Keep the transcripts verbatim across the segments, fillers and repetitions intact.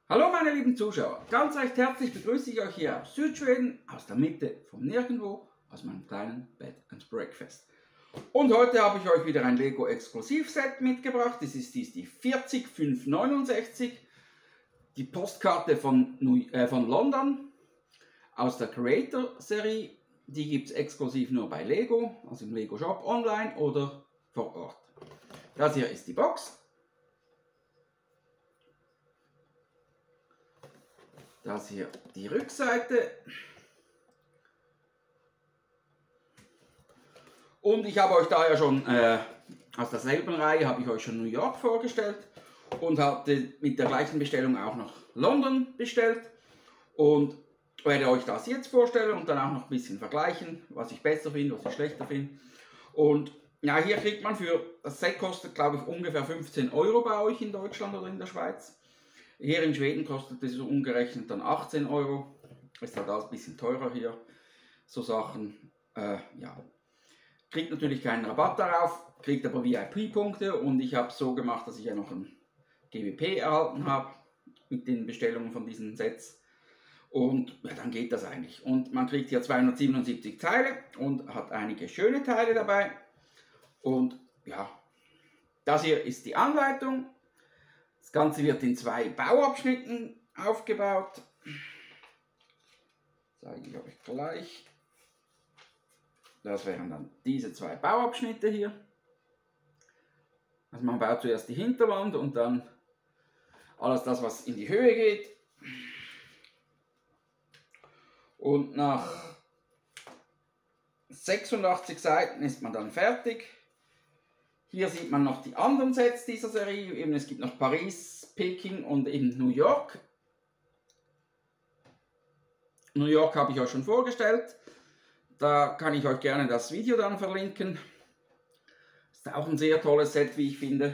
Hallo meine lieben Zuschauer, ganz recht herzlich begrüße ich euch hier aus Südschweden, aus der Mitte vom Nirgendwo, aus meinem kleinen Bed and Breakfast. Und heute habe ich euch wieder ein Lego Exklusivset mitgebracht. Das ist dies die vierzig fünf neunundsechzig, die Postkarte von, äh, von London aus der Creator Serie. Die gibt es exklusiv nur bei Lego, also im Lego Shop online oder vor Ort. Das hier ist die Box. Das hier die Rückseite. Und ich habe euch da ja schon, äh, aus derselben Reihe habe ich euch schon New York vorgestellt und hatte mit der gleichen Bestellung auch noch London bestellt. Und werde euch das jetzt vorstellen und dann auch noch ein bisschen vergleichen, was ich besser finde, was ich schlechter finde. Und ja, hier kriegt man für, das Set kostet glaube ich ungefähr fünfzehn Euro bei euch in Deutschland oder in der Schweiz. Hier in Schweden kostet es umgerechnet dann achtzehn Euro. Ist halt alles ein bisschen teurer hier, so Sachen. Äh, ja. Kriegt natürlich keinen Rabatt darauf, kriegt aber V I P-Punkte und ich habe es so gemacht, dass ich ja noch ein G W P erhalten habe mit den Bestellungen von diesen Sets. Und ja, dann geht das eigentlich. Und man kriegt hier zweihundertsiebenundsiebzig Teile und hat einige schöne Teile dabei. Und ja, das hier ist die Anleitung. Das Ganze wird in zwei Bauabschnitten aufgebaut. Das zeige ich euch gleich. Das wären dann diese zwei Bauabschnitte hier. Also man baut zuerst die Hinterwand und dann alles das, was in die Höhe geht. Und nach sechsundachtzig Seiten ist man dann fertig. Hier sieht man noch die anderen Sets dieser Serie. Eben, es gibt noch Paris, Peking und eben New York. New York habe ich euch schon vorgestellt. Da kann ich euch gerne das Video dann verlinken. Ist auch ein sehr tolles Set, wie ich finde.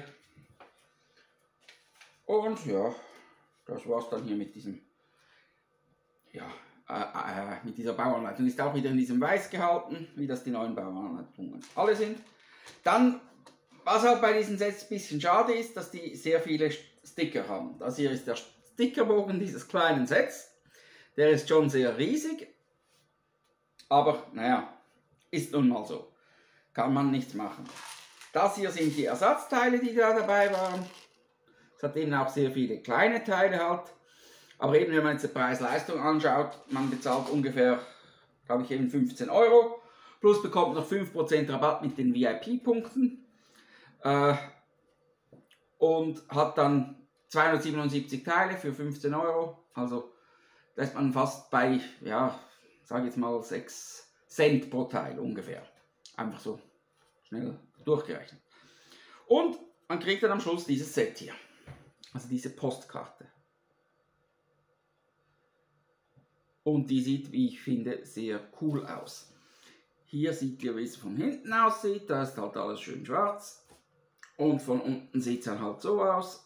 Und ja, das war es dann hier mit diesem, ja, äh, äh, mit dieser Bauanleitung. Ist auch wieder in diesem Weiß gehalten, wie das die neuen Bauanleitungen alle sind. Dann, was halt bei diesen Sets ein bisschen schade ist, dass die sehr viele Sticker haben. Das hier ist der Stickerbogen dieses kleinen Sets. Der ist schon sehr riesig. Aber naja, ist nun mal so. Kann man nichts machen. Das hier sind die Ersatzteile, die da dabei waren. Es hat eben auch sehr viele kleine Teile halt. Aber eben, wenn man jetzt die Preis-Leistung anschaut, man bezahlt ungefähr, glaube ich, eben fünfzehn Euro. Plus bekommt noch fünf Prozent Rabatt mit den V I P-Punkten. Äh, und hat dann zweihundertsiebenundsiebzig Teile für fünfzehn Euro. Also da ist man fast bei, ja, sage ich jetzt mal sechs Cent pro Teil ungefähr. Einfach so schnell durchgerechnet. Und man kriegt dann am Schluss dieses Set hier. Also diese Postkarte. Und die sieht, wie ich finde, sehr cool aus. Hier seht ihr, wie es von hinten aussieht. Da ist halt alles schön schwarz. Und von unten sieht es dann halt so aus.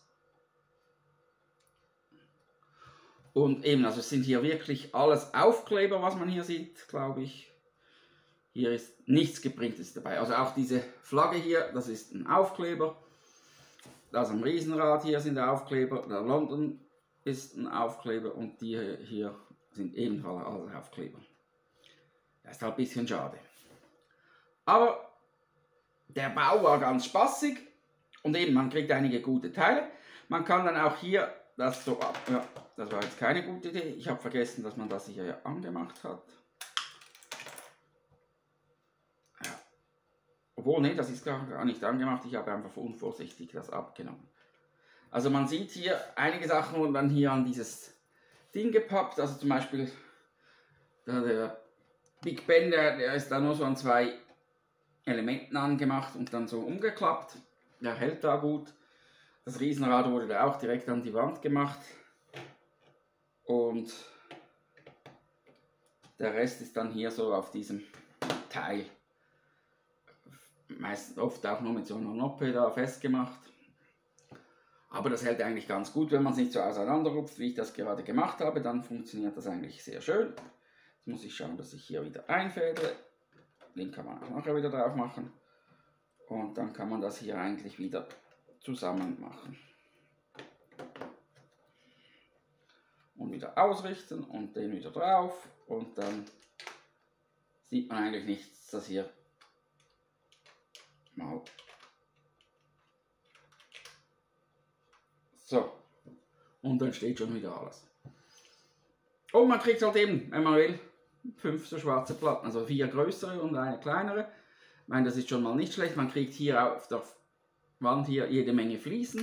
Und eben, also es sind hier wirklich alles Aufkleber, was man hier sieht, glaube ich. Hier ist nichts Geprintetes dabei. Also auch diese Flagge hier, das ist ein Aufkleber. Das am Riesenrad hier sind Aufkleber. Der London ist ein Aufkleber und die hier sind ebenfalls alle Aufkleber. Das ist halt ein bisschen schade. Aber der Bau war ganz spaßig und eben, man kriegt einige gute Teile. Man kann dann auch hier das so ab. Ja, das war jetzt keine gute Idee. Ich habe vergessen, dass man das hier ja angemacht hat. Ja. Obwohl, ne, das ist gar nicht angemacht. Ich habe einfach unvorsichtig das abgenommen. Also man sieht hier einige Sachen und dann hier an dieses Ding gepappt. Also zum Beispiel da der Big Ben, der, der ist da nur so an zwei Elementen angemacht und dann so umgeklappt. Der hält da gut. Das Riesenrad wurde da auch direkt an die Wand gemacht. Und der Rest ist dann hier so auf diesem Teil. Meistens oft auch nur mit so einer Noppe da festgemacht. Aber das hält eigentlich ganz gut, wenn man es nicht so auseinanderrupft, wie ich das gerade gemacht habe. Dann funktioniert das eigentlich sehr schön. Jetzt muss ich schauen, dass ich hier wieder einfädle. Den kann man auch nachher wieder drauf machen. Und dann kann man das hier eigentlich wieder zusammen machen. oben wieder ausrichten und den wieder drauf und dann sieht man eigentlich nichts, dass hier mal so und dann steht schon wieder alles. Und man kriegt halt eben, wenn man will, fünf so schwarze Platten, also vier größere und eine kleinere. Ich meine, das ist schon mal nicht schlecht. Man kriegt hier auf der Wand hier jede Menge Fliesen.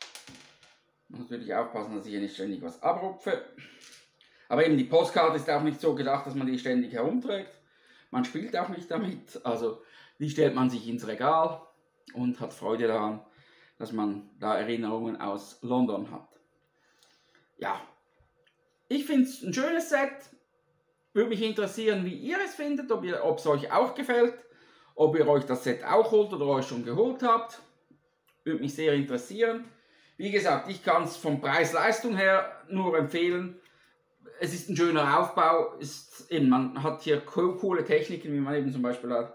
Muss natürlich aufpassen, dass ich hier nicht ständig was abrupfe. Aber eben die Postkarte ist auch nicht so gedacht, dass man die ständig herumträgt. Man spielt auch nicht damit. Also die stellt man sich ins Regal und hat Freude daran, dass man da Erinnerungen aus London hat. Ja, ich finde es ein schönes Set. Würde mich interessieren, wie ihr es findet, ob ihr, ob es euch auch gefällt, ob ihr euch das Set auch holt oder euch schon geholt habt. Würde mich sehr interessieren. Wie gesagt, ich kann es vom Preis-Leistung her nur empfehlen. Es ist ein schöner Aufbau. Ist eben, man hat hier coole Techniken, wie man eben zum Beispiel äh,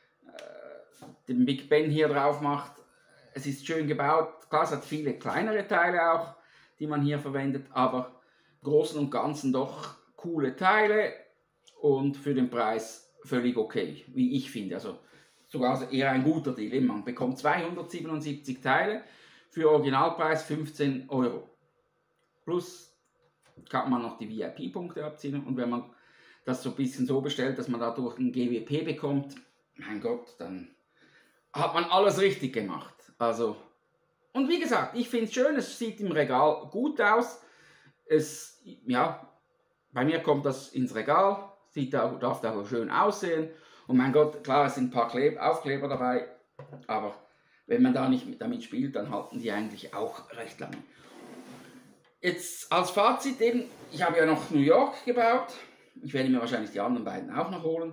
den Big Ben hier drauf macht. Es ist schön gebaut. Klar, es hat viele kleinere Teile auch, die man hier verwendet, aber im Großen und Ganzen doch coole Teile und für den Preis völlig okay, wie ich finde. Also sogar eher ein guter Deal. Man bekommt zweihundertsiebenundsiebzig Teile für Originalpreis fünfzehn Euro. Plus kann man noch die V I P-Punkte abziehen und wenn man das so ein bisschen so bestellt, dass man dadurch ein G W P bekommt, mein Gott, dann hat man alles richtig gemacht. Also, und wie gesagt, ich finde es schön, es sieht im Regal gut aus. Es, ja, bei mir kommt das ins Regal, sieht auch, darf auch schön aussehen. Und mein Gott, klar, es sind ein paar Kleb Aufkleber dabei, aber wenn man da nicht damit spielt, dann halten die eigentlich auch recht lange. Jetzt als Fazit eben, ich habe ja noch New York gebaut. Ich werde mir wahrscheinlich die anderen beiden auch noch holen.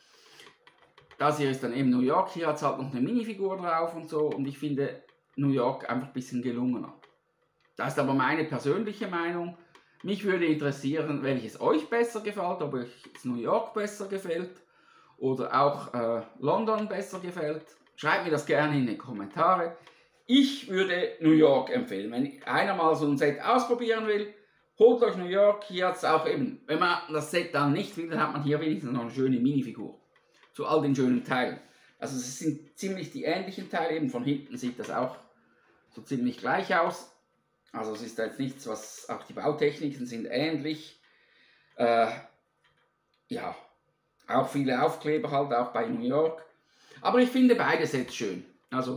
Das hier ist dann eben New York, hier hat es halt noch eine Minifigur drauf und so. Und ich finde New York einfach ein bisschen gelungener. Das ist aber meine persönliche Meinung. Mich würde interessieren, welches euch besser gefällt, ob euch New York besser gefällt oder auch äh, London besser gefällt. Schreibt mir das gerne in die Kommentare. Ich würde New York empfehlen. Wenn einer mal so ein Set ausprobieren will, holt euch New York. Hier hat es auch eben, wenn man das Set dann nicht will, dann hat man hier wenigstens noch eine schöne Minifigur. Zu all den schönen Teilen. Also es sind ziemlich die ähnlichen Teile, eben von hinten sieht das auch so ziemlich gleich aus. Also es ist jetzt nichts, was, auch die Bautechniken sind ähnlich. Äh, ja, auch viele Aufkleber halt, auch bei New York. Aber ich finde beide Sets schön. Also,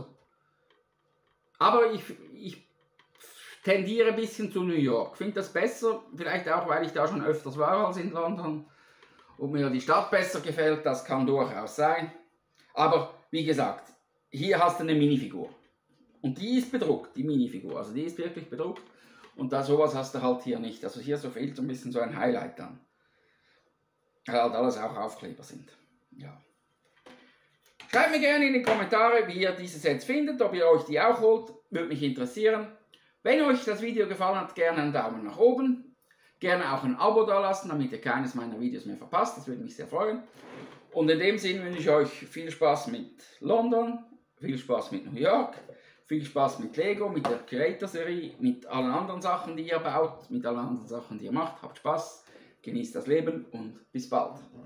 aber ich, ich tendiere ein bisschen zu New York. Finde das besser, vielleicht auch, weil ich da schon öfters war als in London. Und mir die Stadt besser gefällt, das kann durchaus sein. Aber wie gesagt, hier hast du eine Minifigur. Und die ist bedruckt, die Minifigur. Also die ist wirklich bedruckt. Und da sowas hast du halt hier nicht. Also hier so fehlt so ein bisschen so ein Highlight dann. Weil halt alles auch Aufkleber sind. Ja. Schreibt mir gerne in die Kommentare, wie ihr diese Sets findet, ob ihr euch die auch holt. Würde mich interessieren. Wenn euch das Video gefallen hat, gerne einen Daumen nach oben. Gerne auch ein Abo da lassen, damit ihr keines meiner Videos mehr verpasst. Das würde mich sehr freuen. Und in dem Sinne wünsche ich euch viel Spaß mit London, viel Spaß mit New York, viel Spaß mit Lego, mit der Creator-Serie, mit allen anderen Sachen, die ihr baut, mit allen anderen Sachen, die ihr macht. Habt Spaß, genießt das Leben und bis bald.